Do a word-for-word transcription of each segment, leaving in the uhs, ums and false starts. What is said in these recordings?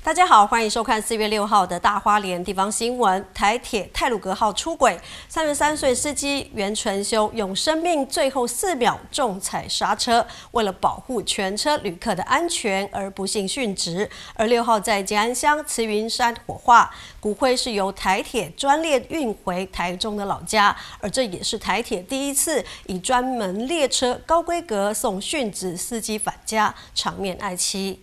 大家好，欢迎收看四月六号的大花莲地方新闻。台铁太鲁阁号出轨，三十三岁司机袁纯修用生命最后四秒重踩刹车，为了保护全车旅客的安全而不幸殉职。而六号在吉安乡慈云山火化，骨灰是由台铁专列运回台中的老家，而这也是台铁第一次以专门列车高规格送殉职司机返家，场面哀戚。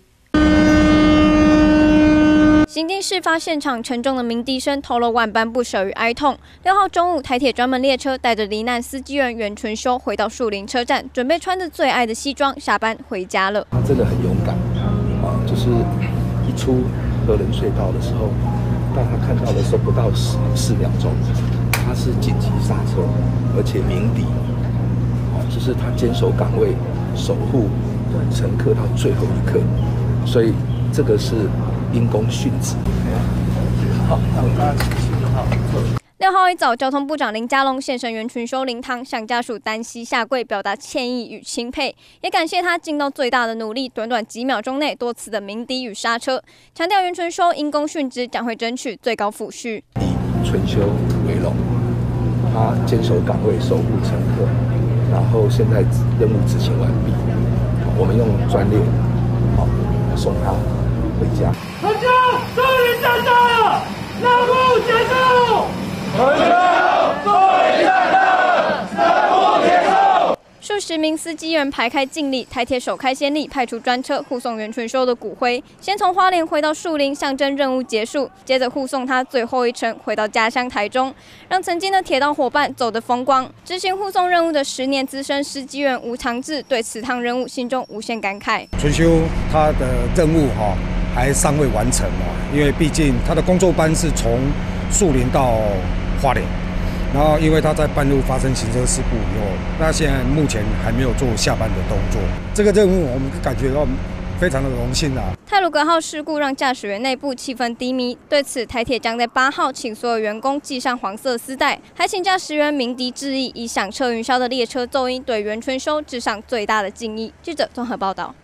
行经事发现场，沉重的鸣笛声透露万般不舍与哀痛。六号中午，台铁专门列车带着罹难司机员袁纯修回到树林车站，准备穿着最爱的西装下班回家了。 他真的很勇敢啊！就是一出核能隧道的时候，当他看到的时候不到四四秒钟，他是紧急刹车，而且鸣笛，啊，就是他坚守岗位，守护乘客到最后一刻，所以这个是。 因公殉职。好，那我们大家请行好。 六号一早，交通部长林佳龙现身袁纯修灵堂，向家属单膝下跪，表达歉意与钦佩，也感谢他尽到最大的努力，短短几秒钟内多次的鸣笛与刹车，强调袁纯修因公殉职将会争取最高抚恤。 以纯修为荣，他坚守岗位，守护乘客，然后现在任务执行完毕，我们用专列好送他。 回家。 回家！终于站到了，任务结束。回家！终于站到了，任务结束。 数十名司机员排开敬礼，台铁首开先例，派出专车护送袁纯修的骨灰，先从花莲回到树林，象征任务结束，接着护送他最后一程回到家乡台中，让曾经的铁道伙伴走得风光。执行护送任务的十年资深司机员吴长志对此趟任务心中无限感慨。 纯修他的任务哈。 还尚未完成啊，因为毕竟他的工作班是从树林到花莲，然后因为他在半路发生行车事故以后，那现在目前还没有做下班的动作。这个任务我们感觉到非常的荣幸啊。 太鲁阁号事故让驾驶员内部气氛低迷，对此台铁将在八号请所有员工系上黄色丝带，还请驾驶员鸣笛致意，以响彻云霄的列车奏音对袁纯修致上最大的敬意。记者综合报道。